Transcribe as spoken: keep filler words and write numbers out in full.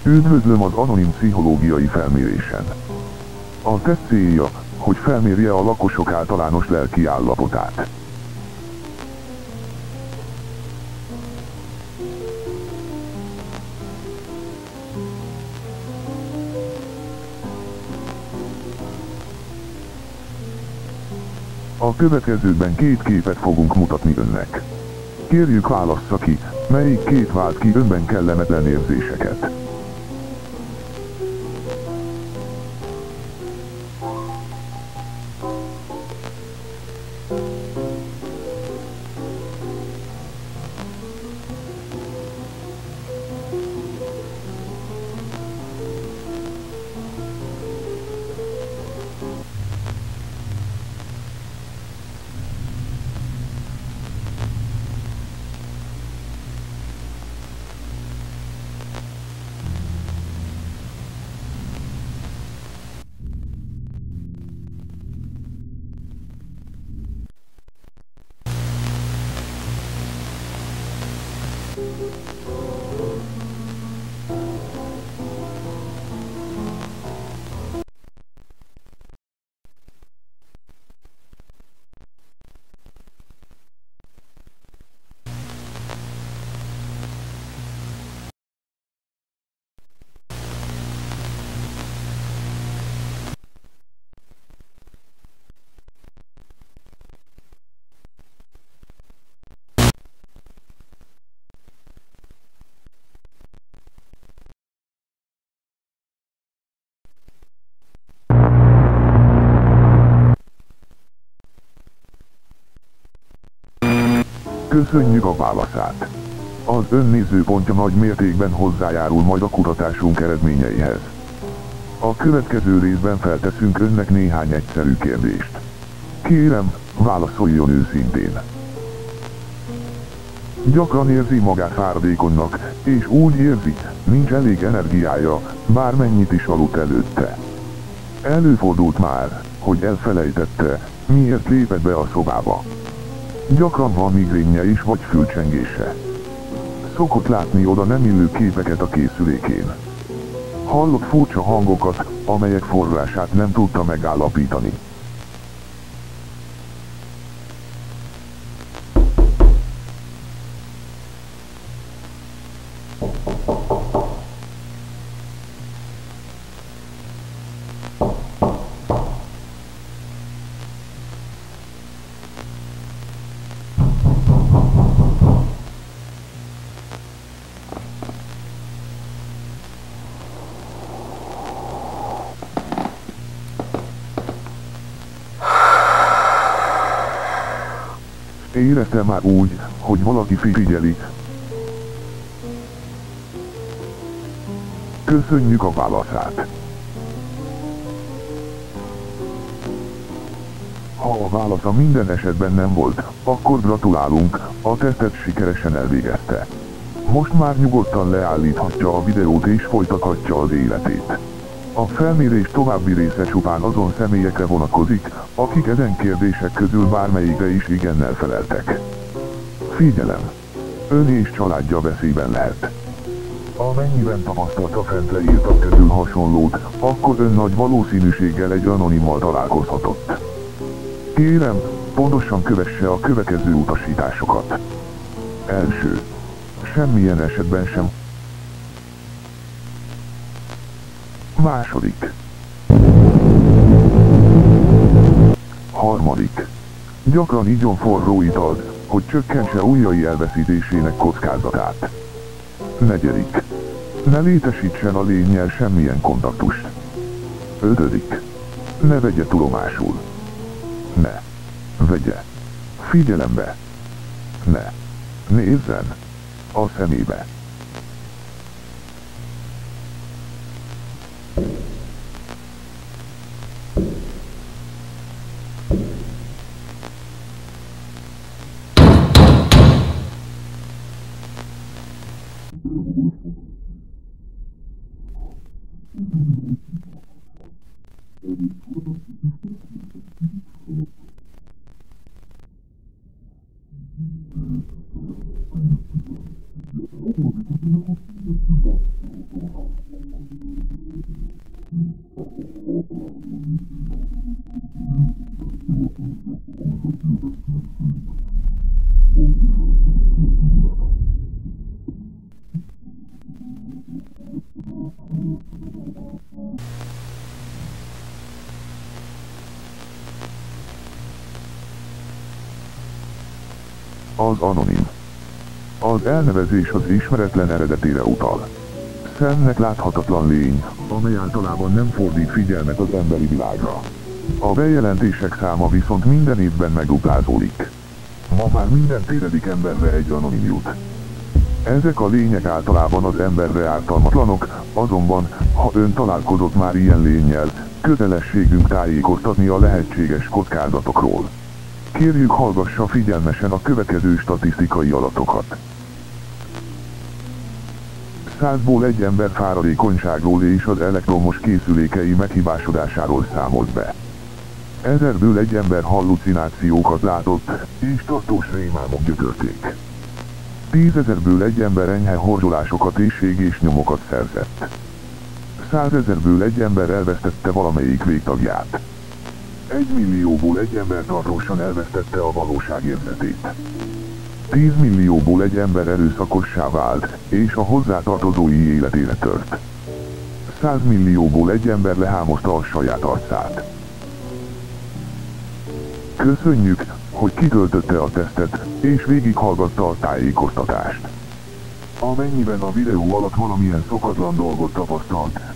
Üdvözlöm az anonim pszichológiai felmérésen. A teszt célja, hogy felmérje a lakosok általános lelki állapotát. A következőkben két képet fogunk mutatni önnek. Kérjük, válassza ki, melyik kép vált ki önben kellemetlen érzéseket. Köszönjük a válaszát! Az ön nézőpontja nagy mértékben hozzájárul majd a kutatásunk eredményeihez. A következő részben felteszünk önnek néhány egyszerű kérdést. Kérem, válaszoljon őszintén. Gyakran érzi magát fáradékonynak, és úgy érzi, nincs elég energiája, bármennyit is aludt előtte. Előfordult már, hogy elfelejtette, miért lépett be a szobába. Gyakran van migrénje is vagy fülcsengése. Szokott látni oda nem illő képeket a készülékén. Hallott furcsa hangokat, amelyek forrását nem tudta megállapítani. Érezte már úgy, hogy valaki figyeli. Köszönjük a válaszát. Ha a válasza minden esetben nem volt, akkor gratulálunk, a tesztet sikeresen elvégezte. Most már nyugodtan leállíthatja a videót és folytathatja az életét. A felmérés további része csupán azon személyekre vonatkozik, akik ezen kérdések közül bármelyikre is igennel feleltek. Figyelem! Ön és családja veszélyben lehet. Amennyiben tapasztalta fent leírtak közül hasonlót, akkor ön nagy valószínűséggel egy anonimmal találkozhatott. Kérem, pontosan kövesse a következő utasításokat. Első. Semmilyen esetben sem. Második. Harmadik. Gyakran igyon forró italt, hogy csökkentse ujjai elveszítésének kockázatát. Negyedik. Ne létesítsen a lénnyel semmilyen kontaktust. Ötödik. Ne vegye tudomásul. Ne. Vegye. Figyelembe. Ne. Nézzen. A szemébe. Az anonim. Az elnevezés az ismeretlen eredetére utal. Szemnek láthatatlan lény, amely általában nem fordít figyelmet az emberi világra. A bejelentések száma viszont minden évben megduplázódik. Ma már minden tizedik emberre egy anonim jut. Ezek a lények általában az emberre ártalmatlanok, azonban, ha ön találkozott már ilyen lénnyel, kötelességünk tájékoztatni a lehetséges kockázatokról. Kérjük, hallgassa figyelmesen a következő statisztikai adatokat. Százból egy ember fáradékonyságról és az elektromos készülékei meghibásodásáról számolt be. Ezerből egy ember hallucinációkat látott, és tartós rémálmok gyötörték. Tízezerből egy ember enyhe horzsolásokat és égésnyomokat szerzett. Százezerből egy ember elvesztette valamelyik végtagját. Egy millióból egy ember tartósan elvesztette a valóságérzetét. Tíz millióból egy ember erőszakossá vált, és a hozzátartozói életére tört. Száz millióból egy ember lehámozta a saját arcát. Köszönjük, hogy kitöltötte a tesztet, és végighallgatta a tájékoztatást. Amennyiben a videó alatt valamilyen szokatlan dolgot tapasztalt,